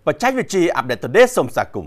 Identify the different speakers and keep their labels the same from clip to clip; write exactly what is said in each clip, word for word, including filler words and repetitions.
Speaker 1: បច្ចេកវិទ្យា Update Today សូមស្វាគមន៍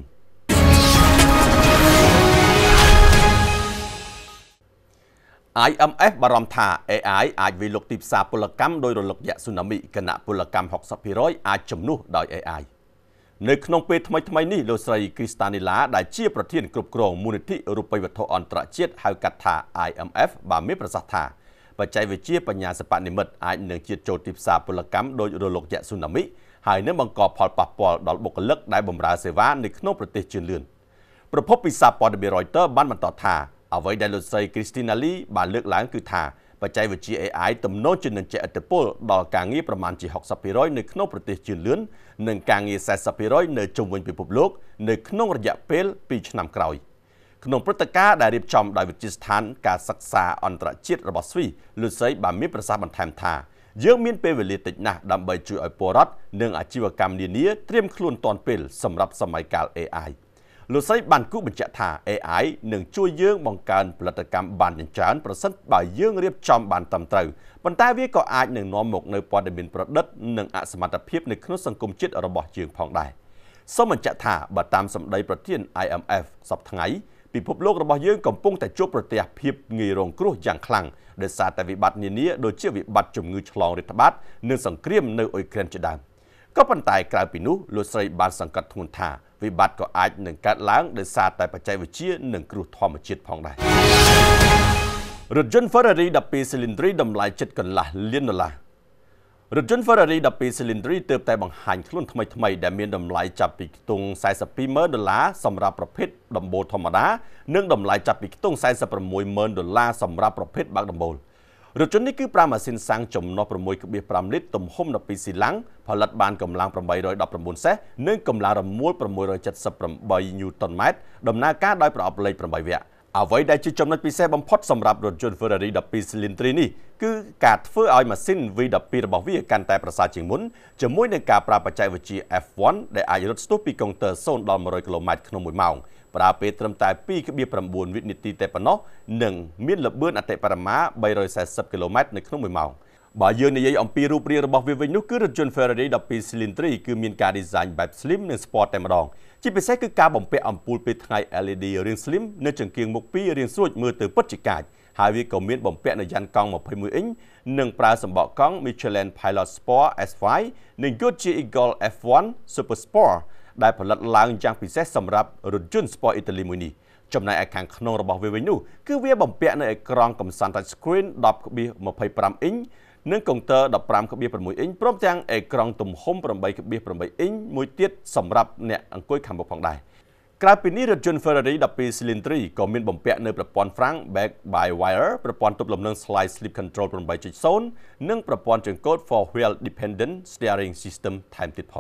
Speaker 1: I M F បារម្ភថា A I អាចវាយលុកទីផ្សារពលកម្មដោយរលកយក្សស៊ូណាមីគណៈពលកម្ម sixty percent អាចជំនួសដោយ A I នៅក្នុងពេលថ្មីថ្មីនេះលោកស្រី Kristanila ដែលជាប្រធានគ្រប់គ្រងមូលនិធិរូបិយវត្ថុអន្តរជាតិហៅកាត់ថា I M F បានមានប្រសាសន៍ថាបច្ចេកវិទ្យាបញ្ញាសិប្បនិម្មិតអាចនឹងជាតិចូលទីផ្សារពលកម្មដោយរលកយក្សស៊ូណាមីហើយនឹងបង្កផលប៉ះពាល់ដល់បុគ្គលិកដែលបម្រើសេវានៅក្នុងប្រទេសជឿនលឿនប្រពន្ធពីសារព័ត៌មាន Reuters បានបន្តថាអ្វីដែលលោកស្រី Kristanila បានលើកឡើងគឺថាបច្ចេកវិទ្យា A I ទំនងជានឹងជះឥទ្ធិពលដល់ការងារប្រមាណជា sixty percent នៅក្នុងប្រទេសជឿនលឿននិងការងារ forty percent នៅជុំវិញពិភពលោកនៅក្នុងរយៈពេលtwoឆ្នាំក្រោយក្នុងព្រឹត្តិការណ៍ដែលរៀបចំដោយវិទ្យាស្ថានការសិក្សាអន្តរជាតិរបស់ស្វីសលោកស្រីបានមានប្រសាសន៍បន្ថែមថាយើងមានពេលវេលាតិចណាស់ដើម្បីជួយឲ្យពលរដ្ឋនិងអាជីវកម្មនានាត្រៀមខ្លួនទាន់ពេលសម្រាប់សម័យកាល A I លោកស្រីបានគូបញ្ជាក់ថា A I នឹងជួយយើងបង្កើនផលិតកម្មបានយ៉ាងច្រើនប្រសិនបើយើងរៀបចំបានត្រឹមត្រូវប៉ុន្តែវាក៏អាចនឹងនាំមកនូវព័ត៌មានប្រឌិតនិងអសមត្ថភាពនៅក្នុងសង្គមជាតិរបស់យើងផងដែរសូមបញ្ជាក់ថាបើតាមសម្ដីប្រធាន I M F សប្តាហ៍ថ្ងៃពិភពលោករបស់យើងកំពុងតែជួបប្រទះភាពងាយរងគ្រោះយ៉ាងខ្លាំងដោយសារតែវិបត្តិនានាដូចជាវិបត្តិជំងឺឆ្លងរាតត្បាតនិងសង្គ្រាមនៅអ៊ុយក្រែនជាដើមក៏ប៉ុន្តែក្រៅពីនោះលោកស្រីបានសង្កត់ធ្ងន់ថាវិបត្តិក៏អាចនឹងកើតឡើងដោយសារតែបច្ចេកវិទ្យានិងគ្រោះធម្មជាតិផងដែររថយន្ត Ferrari twelveស៊ីលីណ្ឌរីតម្លៃជិតកន្លះលានដុល្លាររថយន្ត Ferrari twelveស៊ីលីណ្ឌរីទើបតែបង្ហាញខ្លួនថ្មីថ្មីដែលមានតម្លៃចាប់ពីខ្ទង់forty-twoម៉ឺនដុល្លារសម្រាប់ប្រភេទដំបូលធម្មតានិងតម្លៃចាប់ពីខ្ទង់forty-sixម៉ឺនដុល្លារសម្រាប់ប្រភេទបើកដំបូលរថយន្តនេះគឺប្រើម៉ាស៊ីនសាំងចំណុះsix point fiveលីត្រទំហំtwelveស៊ីឡាំងផលិតបានកម្លាំងeight one nineសេសនិងកម្លាំងរមួលsix seventy-eightញូតនម៉ែត្រដំណើរការដោយប្រអប់លេខeightវគ្គអ្វីដែលជាចំណុចពិសេសបំផុតសម្រាប់រថយន្ត Ferrari twelveស៊ីលីណ្ឌរីនេះគឺការធ្វើឲ្យម៉ាស៊ីន V twelve របស់វាកាន់តែប្រសើរជាងមុនជាមួយនឹងការប្រើបច្ចេកវិទ្យា F one ដែលអាចរត់ស្ទុះពីកុងទ័រzeroដល់one hundredគីឡូម៉ែត្រក្នុងមួយម៉ោងប្រើពេលត្រឹមតែtwo point nineវិនាទីតែប៉ុណ្ណោះនិងមានល្បឿនអតិបរមាthree hundred fortyគីឡូម៉ែត្រនៅក្នុងមួយម៉ោងបើយើងនិយាយអំពីរូបរាងរបស់វាវិញនោះគឺរថយន្ត Ferrari twelveស៊ីលីណ្ឌរីគឺមានការ design បែប slim និង sport តែម្ដងជាពិសេសគឺការបំពាក់អំពូលពេលថ្ងៃ L E D រាង slim នៅចង្គៀងមុខពីររាងស្រួចមើលទៅពិតជាកាចហើយវាក៏មានបំពាក់នៅយ៉ានកង់twenty-oneអ៊ីននិងប្រើសម្បកកង់ Michelin Pilot Sport S five និង Goodyear Eagle F one Super Sport ដែលផលិតឡើងយ៉ាងពិសេសសម្រាប់រថយន្ត Sport Italy មួយនេះចំណែកឯខាងក្នុងរបស់វាវិញនោះគឺវាបំពាក់នៅអេក្រង់កំសាន្ត touch screen ten twenty-fiveអ៊ីននិងកុងទ័រfifteen point sixអ៊ីនព្រមទាំងអេក្រង់ទំហំeight point eightអ៊ីនមួយទៀតសម្រាប់អ្នកអង្គុយខាងមុខផងដែរក្រៅពីនេះរថយន្ត Ferrari twelveស៊ីលីណ្ឌរីក៏មានបំពាក់នៅប្រព័ន្ធ Frank Back by Wire ប្រព័ន្ធទប់លំនឹង Slide Sleep Control eight point zero និងប្រព័ន្ធចង្កូត Four Wheel Dependent Steering System ថែមទៀតផង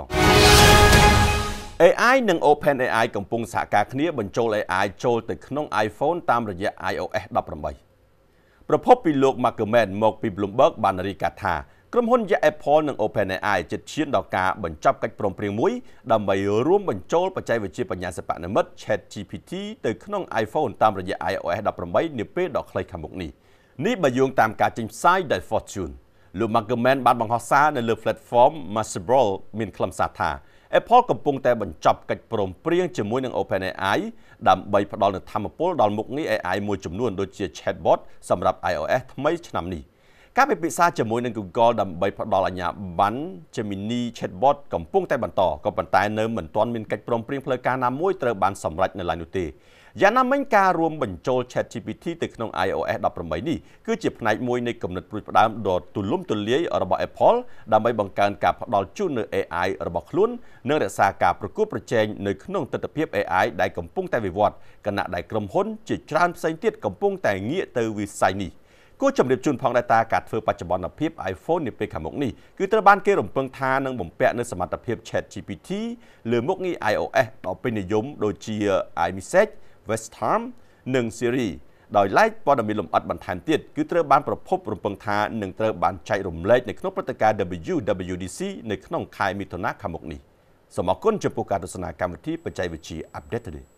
Speaker 1: A I និង OpenAI កំពុងសហការគ្នាបញ្ចូល A I ចូលទៅក្នុង iPhone តាមរយៈ i O S eighteenប្រភពពីលោក Mark Gurman មកពី Bloomberg បានរាយការណ៍ថាក្រុមហ៊ុនយក្ស Apple និង OpenAI ជិតឈានដល់ការបញ្ចប់កិច្ចព្រមព្រៀងមួយដើម្បីរួមបញ្ចូលបច្ចេកវិទ្យាបញ្ញាសិប្បនិម្មិត ChatGPT ទៅក្នុង iPhone តាមរយៈ i O S eighteenនាពេលដ៏ខ្លីខាងមុខនេះនេះបើយោងតាមការចេញផ្សាយដោយ Fortune លោក Mark Gurman បានបង្ហោះសារនៅលើ platform Mashable មានខ្លឹមសារថាApple កំពុងតែបញ្ចប់កិច្ចព្រមព្រៀងជាមួយនឹង OpenAI ដើម្បីផ្ដល់នូវថាមពលដល់មុខងារ A I មួយចំនួនដូចជា Chatbot សម្រាប់ iOS ថ្មីឆ្នាំនេះការពិភាក្សាជាមួយនឹង Google ដើម្បីផ្ដល់អាជ្ញាប័ណ្ណ Gemini Chatbot កំពុងតែបន្តក៏ប៉ុន្តែនៅមិនទាន់មានកិច្ចព្រមព្រៀងផ្លូវការណាមួយត្រូវបានសម្រេចនៅឡើយនោះទេយ៉ាងណាមិញការរួមបញ្ចូល ChatGPT ទៅក្នុង i O S eighteenនេះគឺជាផ្នែកមួយនៃគំនិតព្រួយផ្ដើមដ៏ទូលំទូលាយរបស់ Apple ដើម្បីបង្កើនការផ្ដល់ជូននៅ A I របស់ខ្លួននិងរក្សាការប្រកួតប្រជែងនៅក្នុងទិដ្ឋភាព A I ដែលកំពុងតែវិវត្តខណៈដែលក្រុមហ៊ុនជាច្រើនផ្សេងទៀតកំពុងតែងាកទៅវិស័យនេះគួរជម្រាបជូនផងដែរថាការធ្វើបច្ចុប្បន្នភាព iPhone នាពេលខាងមុខនេះគឺត្រូវបានគេរំពឹងថានឹងបំពាក់នូវសមត្ថភាព ChatGPT លើមុខងារ iOS ដ៏ពេញនិយមដូចជា iMessage Western និង Siri ដោយឡែកព័ត៌មានលម្អិតបន្ថែមទៀតគឺត្រូវបានប្រភពរំពឹងថានឹងត្រូវបានចែករំលែកនៅក្នុងព្រឹត្តិការណ៍ W W D C នៅក្នុងខែមិថុនាខាងមុខនេះសូមអរគុណចំពោះការទស្សនាកម្មវិធីបច្ចេកវិទ្យា Update Today